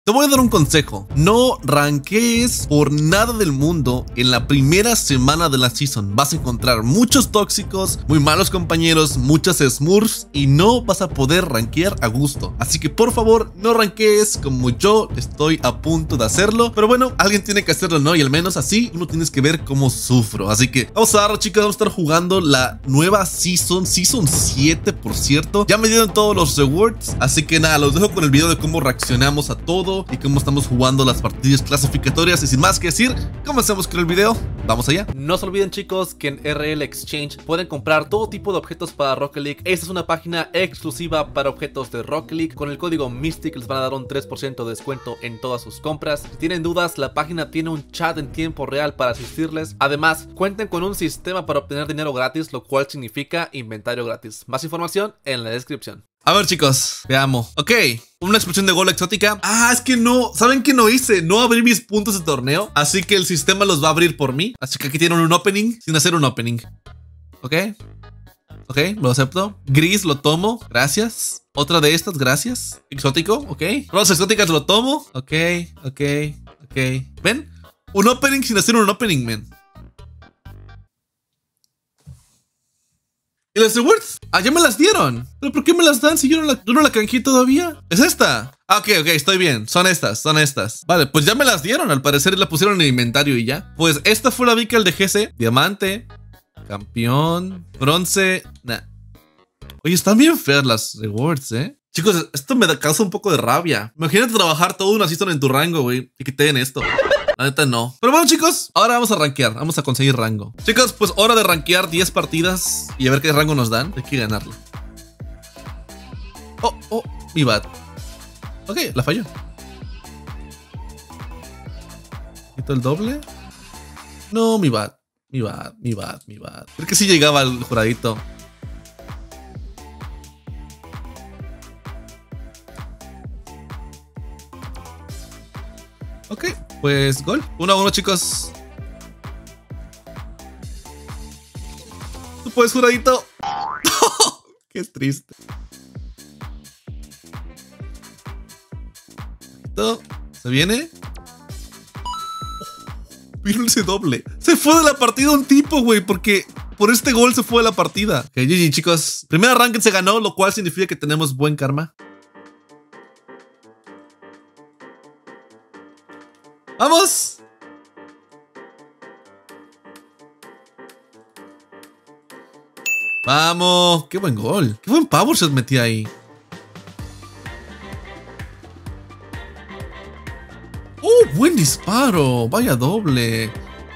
Te voy a dar un consejo. No rankees por nada del mundo en la primera semana de la season. Vas a encontrar muchos tóxicos, muy malos compañeros, muchas smurfs y no vas a poder rankear a gusto. Así que por favor, no rankees como yo estoy a punto de hacerlo. Pero bueno, alguien tiene que hacerlo, ¿no? Y al menos así uno tienes que ver cómo sufro. Así que vamos a darlo, chicos. Vamos a estar jugando la nueva season 7, por cierto. Ya me dieron todos los rewards. Así que nada, los dejo con el video de cómo reaccionamos a todo y cómo estamos jugando las partidas clasificatorias. Y sin más que decir, comencemos con el video. Vamos allá. No se olviden, chicos, que en RL Exchange pueden comprar todo tipo de objetos para Rocket League. Esta es una página exclusiva para objetos de Rocket League. Con el código Mystic les van a dar un 3% de descuento en todas sus compras. Si tienen dudas, la página tiene un chat en tiempo real para asistirles. Además, cuenten con un sistema para obtener dinero gratis, lo cual significa inventario gratis. Más información en la descripción. A ver, chicos, veamos. Ok, una explosión de gol exótica. Ah, es que no, ¿saben qué no hice? No abrí mis puntos de torneo, así que el sistema los va a abrir por mí. Así que aquí tienen un opening sin hacer un opening. Ok, ok, lo acepto. Gris lo tomo, gracias. Otra de estas, gracias. Exótico, ok. Rosas exóticas lo tomo. Ok, ok, ok. ¿Ven? Un opening sin hacer un opening, man. ¿Y las rewards? Ah, ya me las dieron. ¿Pero por qué me las dan si yo no la canjeé todavía? ¿Es esta? Ah, ok, estoy bien. Son estas. Vale, pues ya me las dieron. Al parecer la pusieron en el inventario y ya. Pues esta fue la Vical de GC. Diamante. Campeón. Bronce. Nah. Oye, están bien feas las rewards, Chicos, esto me causa un poco de rabia. Imagínate trabajar toda una season en tu rango, güey, y que te den esto. La neta no. Pero bueno, chicos, ahora vamos a rankear. Vamos a conseguir rango. Chicos, pues hora de rankear 10 partidas y a ver qué rango nos dan. Hay que ganarlo. Oh, mi bad. Ok, la falló. ¿Quito el doble? No, mi bad. Creo que sí llegaba al juradito. Ok, pues gol. 1-1, chicos. Tú puedes, juradito. Qué triste. ¿Se viene? Vino ese doble. Se fue de la partida un tipo, güey, porque por este gol se fue de la partida. Ok, GG, chicos. Primer arranque se ganó, lo cual significa que tenemos buen karma. ¡Vamos! ¡Vamos! ¡Qué buen gol! ¡Qué buen power shot metí ahí! ¡Oh! ¡Buen disparo! ¡Vaya doble!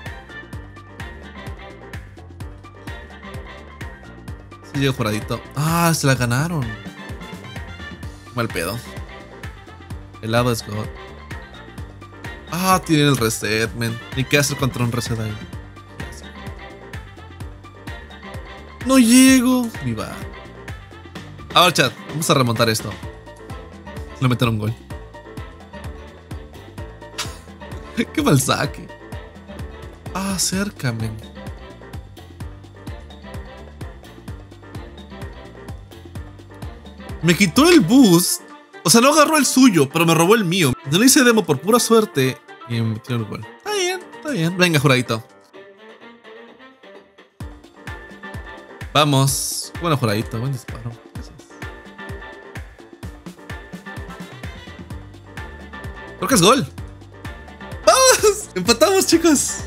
Se llegó juradito. ¡Ah! Se la ganaron. Mal pedo. El lado es God. Ah, tiene el reset, man. Ni qué hacer contra un reset ahí. No llego. Mi va. A ver, chat. Vamos a remontar esto. Le metieron un gol. Qué mal saque. Ah, acércame. Me quitó el boost. O sea, no agarró el suyo, pero me robó el mío. No le hice demo por pura suerte y me metió el gol. Está bien. Venga, juradito. Vamos. Bueno, juradito. Buen disparo. Gracias. Creo que es gol. ¡Vamos! Empatamos, chicos.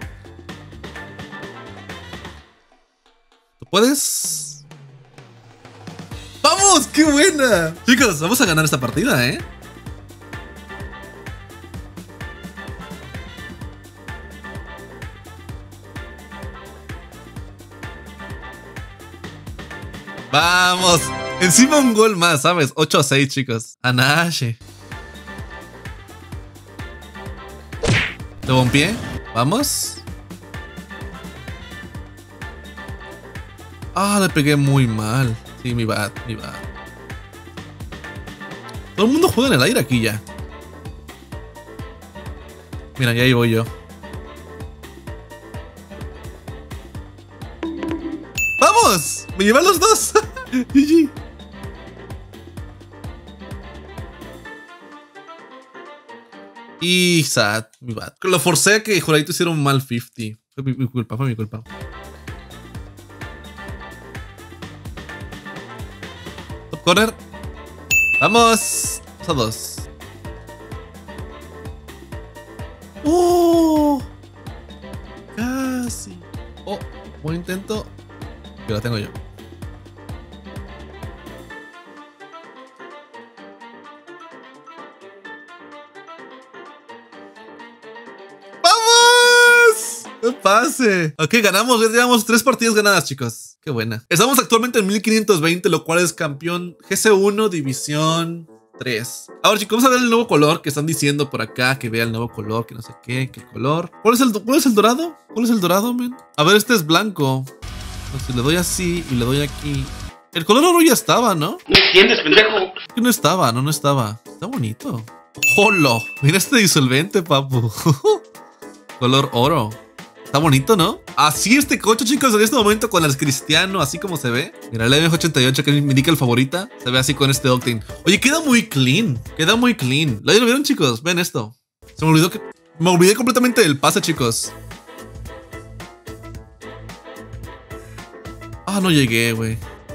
¿Tú puedes? ¡Vamos! ¡Qué buena! Chicos, vamos a ganar esta partida, ¡Vamos! Encima un gol más, ¿sabes? 8-6, chicos. Anache. ¿Te bompié? ¿Vamos? Ah, le pegué muy mal. Sí, mi bad. Todo el mundo juega en el aire aquí ya. Mira, ya ahí voy yo. ¡Vamos! ¡Me llevan los dos! GG. Y sad, mi bad. Lo forcé a que Juradito hiciera un mal 50. Fue mi culpa, fue mi culpa. Top corner. Vamos. 2. Casi. Oh, buen intento. Que lo tengo yo. ¡No pase! Ok, ganamos. Ya llevamos 3 partidas ganadas, chicos. Qué buena. Estamos actualmente en 1520, lo cual es campeón GC1 División 3. Ahora, chicos, vamos a ver el nuevo color que están diciendo por acá. Que vea el nuevo color, que no sé qué, qué color. ¿Cuál es el dorado? ¿Cuál es el dorado, men? A ver, este es blanco. Entonces, si le doy así y le doy aquí. El color oro ya estaba, ¿no? ¿No entiendes, pendejo? No estaba, no estaba. Está bonito. ¡Holo! Mira este disolvente, papu. Color oro. Está bonito, ¿no? Así este coche, chicos, en este momento con el Cristiano, así como se ve. Mira, el MF88 que me indica el favorita. Se ve así con este Octane. Oye, queda muy clean. Queda muy clean. ¿Lo vieron, chicos? Ven esto. Se me olvidó que... Me olvidé completamente del pase, chicos. Ah, no llegué, güey.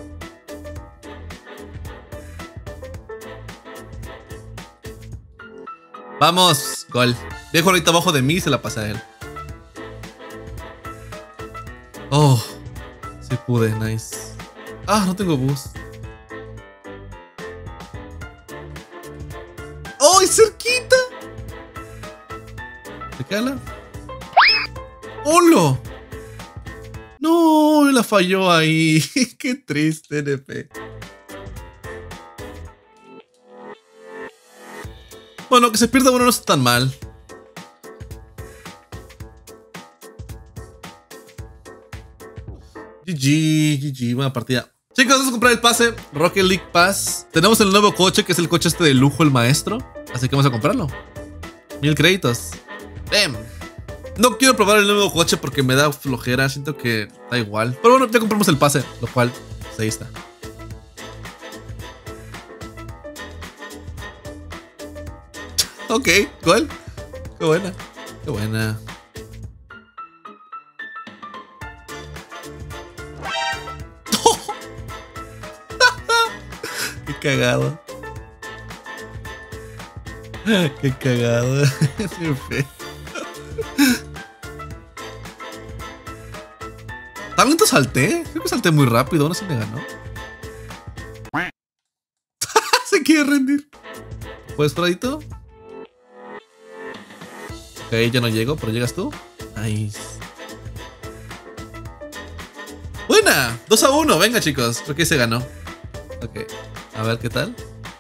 Vamos, gol. Dejo ahorita abajo de mí y se la pasa a él. Oh, sí pude, nice. Ah, no tengo boost. ¡Oh, y cerquita! ¿Se cala? ¡Holo! No, la falló ahí. Qué triste, NP. Bueno, que se pierda uno no está tan mal. GG, buena partida. Chicos, vamos a comprar el pase Rocket League Pass. Tenemos el nuevo coche, que es el coche este de lujo, el maestro. Así que vamos a comprarlo. 1000 créditos. ¡Bam! No quiero probar el nuevo coche porque me da flojera. Siento que da igual. Pero bueno, ya compramos el pase, lo cual, pues ahí está. Ok, ¿cuál? Qué buena. Qué buena. Qué cagado. Qué cagado. Qué feo. ¿Talento salté? Creo que salté muy rápido. Aún así me ganó. Se quiere rendir. ¿Puedes, Fradito? Ok, ya no llego, pero llegas tú. Nice. Buena. 2-1. Venga, chicos. Creo que se ganó. Ok. A ver qué tal.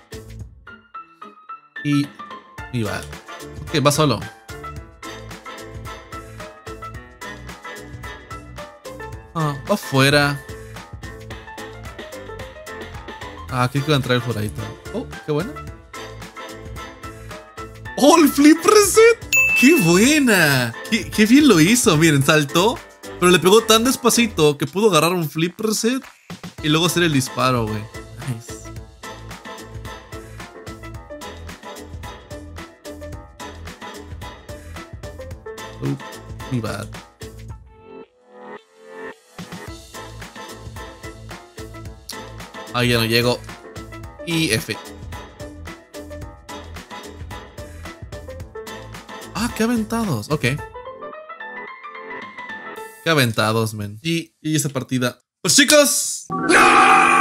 Y va. Ok, va solo. Ah, va afuera. Ah, aquí que va a entrar el juradito. Oh, qué buena. ¡Oh, el flip reset! ¡Qué buena! ¡Qué bien lo hizo! Miren, saltó, pero le pegó tan despacito que pudo agarrar un flip reset y luego hacer el disparo, güey. Nice. Mi bad. Ahí ya no llego. Y F. Ah, qué aventados. Ok. Qué aventados, men. Y esa partida. Pues chicos. ¡No!